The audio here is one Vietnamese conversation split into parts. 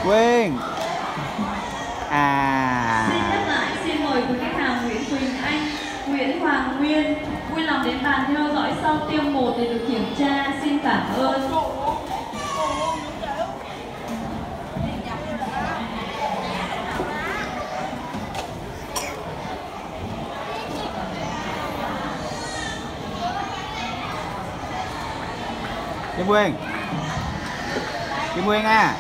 Quyên. Xin nhắc lại, xin mời quý khách hàng Nguyễn Quỳnh Anh, Nguyễn Hoàng Nguyên vui lòng đến bàn theo dõi sau tiêm 1 để được kiểm tra. Xin cảm ơn. Kim Quyên. Kim Quyên à.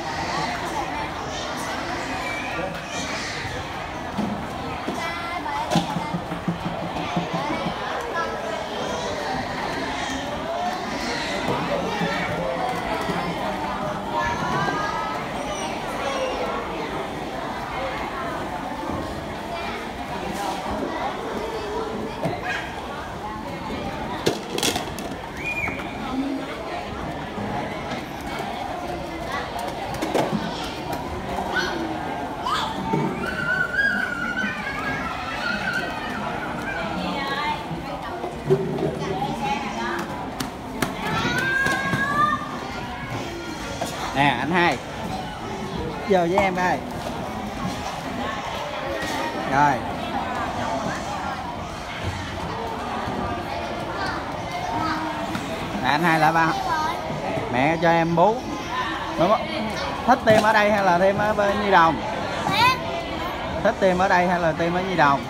Nè anh Hai, giờ với em đây. Rồi. Nè anh Hai lại ba. Mẹ cho em bú. Thích tiêm ở đây hay là tiêm ở bên Nhi Đồng? Thích tiêm ở đây hay là tiêm ở Nhi Đồng?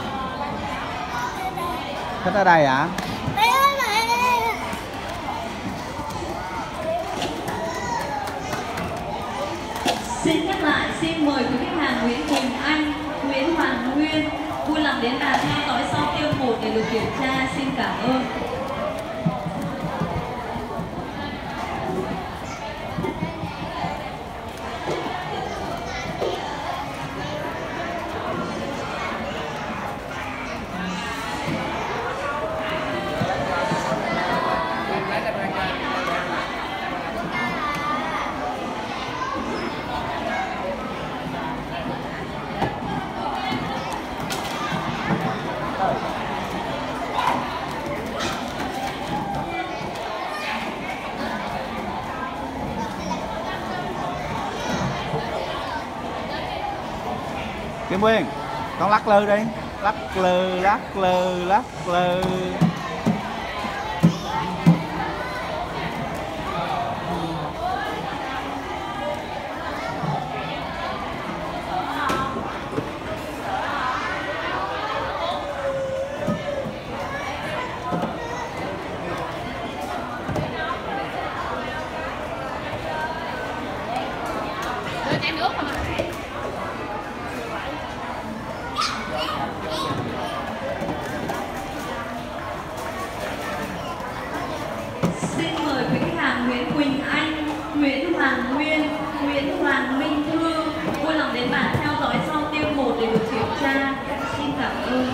Thích ở đây hả? Xin nhắc lại, xin mời quý khách hàng Nguyễn Quỳnh Anh, Nguyễn Hoàng Nguyên vui lòng đến bàn theo dõi sau tiêm 1 để được kiểm tra. Xin cảm ơn. Kim Quyên, con lắc lư đi. Lắc lư, lắc lư, lắc lư. Đưa chén nước không ạ? Xin mời quý khách hàng Nguyễn Quỳnh Anh, Nguyễn Hoàng Nguyên, Nguyễn Hoàng Minh Thư vui lòng đến bàn theo dõi sau tiêm 1 để được kiểm tra. Xin cảm ơn.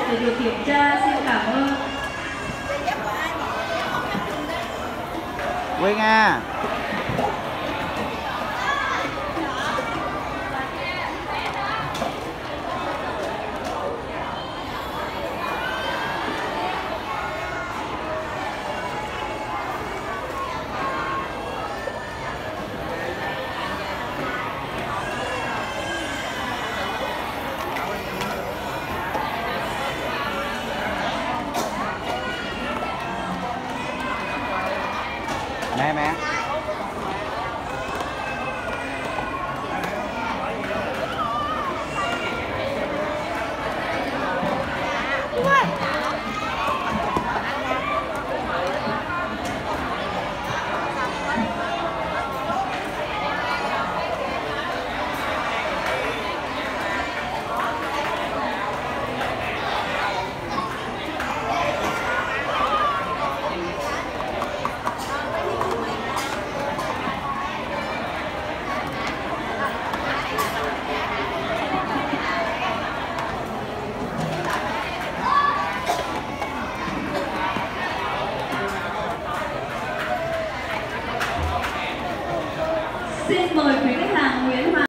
để được kiểm tra. Xin cảm ơn. Quyên à. Mẹ Xin mời quý khách hàng Nguyễn Hoàng